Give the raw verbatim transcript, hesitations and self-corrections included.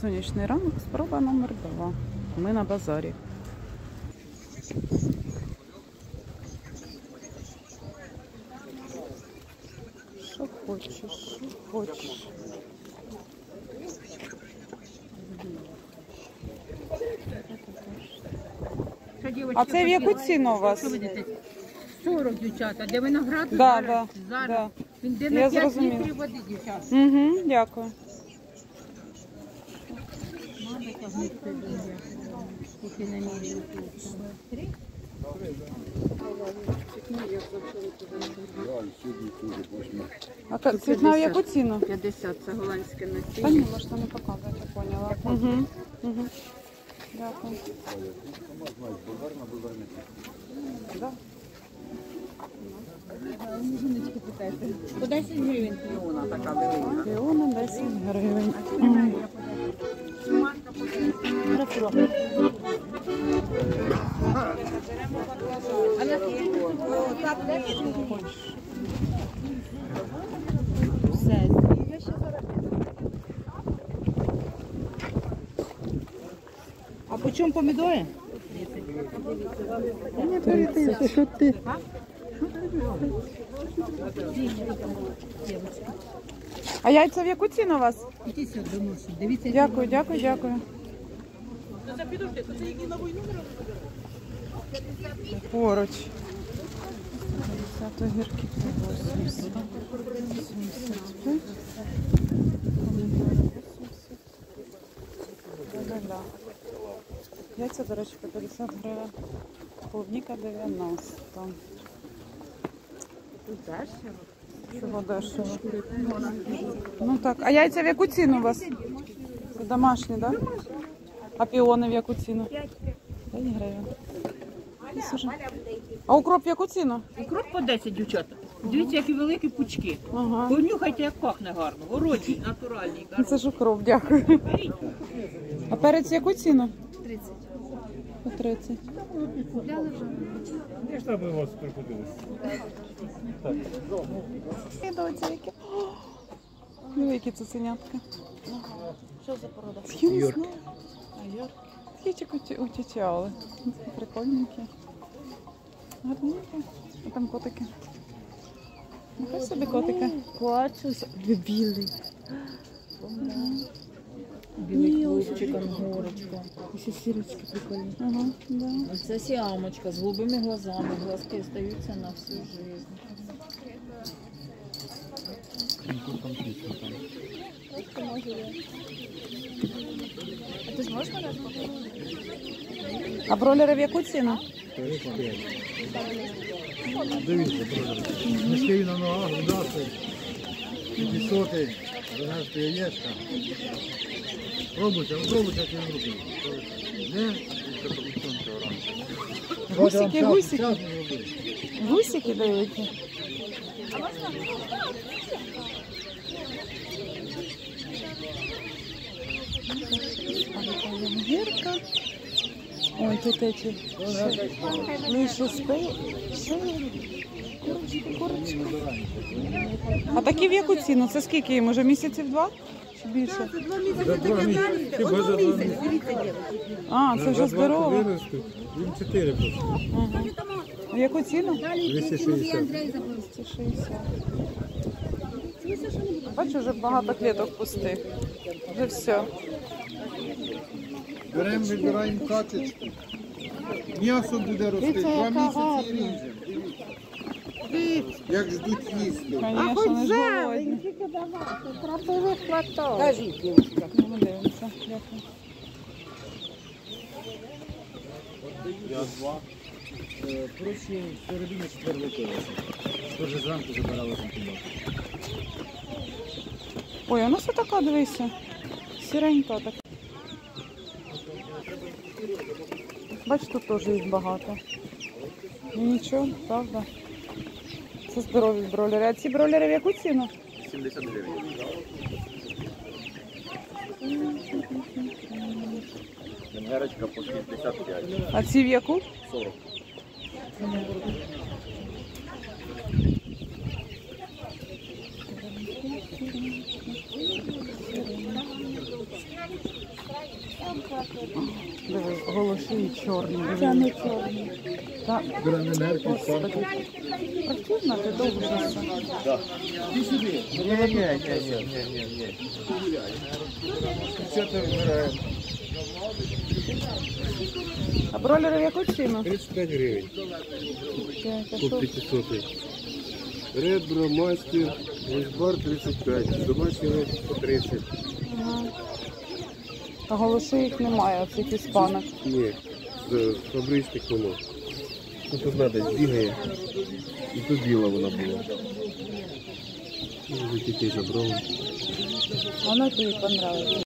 Сонячний ранок, спроба номер два. Ми на базарі. Що хочеш, що хочеш. А це в яку ціну у вас? сорок, дівчата. Де виноград? Да, зараз. да, зараз. да. Він де Я на п'ять зрозуміла. літрів води, дівчата. Угу, дякую. А та- цвітна в яку ціну? п'ятдесят, це голландське Та насіння. ні, можна не показувати, я поняла. Угу, угу. Дякую. Да. По десять гривень піона така велика. Піона десять гривень. Все. А по чому помідори? тридцять. Що ти? А яйця в яку ціну у вас? Дивіться, Дякую, дякую, дякую. Поруч. п'ятдесят огірки по вісімдесят. сімдесят п'ять. Да-да-да. Яйця, до речі, по п'ятдесят гривень. Клубніка дев'яносто. тут дешево. Чого дешево? Ну так, а яйця в яку ціну у вас? Це домашні, так? Да? А піони в яку ціну? п'ять гривень. А укроп в яку ціну? Укроп по десять, дівчата. Дивіться, які великі пучки. Ага. Понюхайте, як пахне гарно. Городній, натуральний. Це ж укроп, дякую. А перець в яку ціну? тридцять. По тридцять. Я ж би вас приходилось. Доці, які. Диви, які цуценятка. Що за порода? Йорк. А Йорк. Такі утічали. Прикольненькі. Гарненькі. А там котики. Нехай собі котики. Клачус. Білий. Білий хвостик, ангорочка. І ще сірочки прикольні. Ага, да. Це сіамочка з голубими глазами. Глазки остаються на всю жизнь. А ти зможеш мене? А бройлери в яку ціну? Дивіться, бродер. Мішки на ногах, вдаси. П'ятисотий, дванадцять яєчка. Пробуйте, пробуйте, як він робить. Не? Гусики, гусики. Гусики дають. Гірка. Ой, тут эти. Ну, що спи. Курочки, курочки. А такі в яку ціну? Це скільки їм? Може місяців два? Чи більше? За два місяці. Хіба за два місяці. А, це вже здорово. Виростуть. Їм чотири просто. Ага. А яку ціну? двісті шістдесят. двісті шістдесят. Бачу, вже багато клеток пустих. Вже все. Беремо, вибираємо качечку. М'ясо буде рости, Дивіться, два яка гарна. місяці ріжемо. Дивіться, як ждуть їсти. Звісно, не ж голодні. Кажіть, дівчатка. Ну, ми дивимося. Дякую. Я два. Прошу середині четвертого колеса. Тож зранку забирали компоненти. Ой, а у нас така, дивися. Сіренька така. Бач, тут теж їх багато. Ну нічого, правда. Це здорові бройлери. А ці бройлери в яку ціну? сімдесят гривень. Венгерочка по шістдесят п'ять. А ці в яку? сорок. Шиї чорні. Це не чорні. Та, Граненерки, господи. Противно, ти довго все. А бройлери в яку ціну? тридцять п'ять гривень. Це По що? п'ятисот. Редбро, мастер, вейсбар тридцять п'ять, домашній лед по тридцять. Ага. А голоши їх немає, оцих іспанок. Ні, з фабричних воно. Тут одна десь бігає, і тут біла вона була. Ну, вже дітей забрали. Воно тобі понравилось.